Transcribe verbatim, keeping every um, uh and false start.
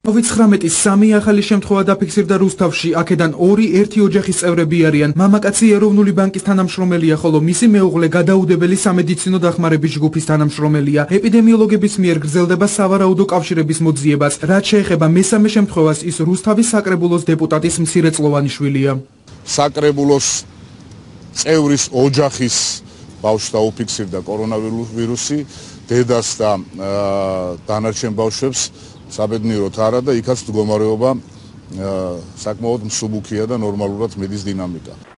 COVID-ცხრამეტის სამი ახალი შემთხვევა დაფიქსირდა რუსთავში, აქედან ორი ერთი ოჯახის წევრები არიან. მამაკაცი ეროვნული ბანკის თანამშრომელია, ხოლო მისი მეუღლე გადაუდებელი სამედიცინო დახმარების ჯგუფის თანამშრომელია. ეპიდემიოლოგების მიერ გრძელდება სავარაუდო კავშირების მოძიებაც. რაც შეეხება მესამე შემთხვევას, ის რუსთავის საკრებულოს დეპუტატის მცირეწლოვანი შვილია. საკრებულოს წევრის ოჯახის ბავშვს დაუფიქსირდა კორონავირუსი, დედას და დანარჩენ ბავშვებს საბედნიეროდ არა და იქაც მდგომარეობა საკმაოდ მსუბუქია და ნორმალურად მიდის დინამიკა.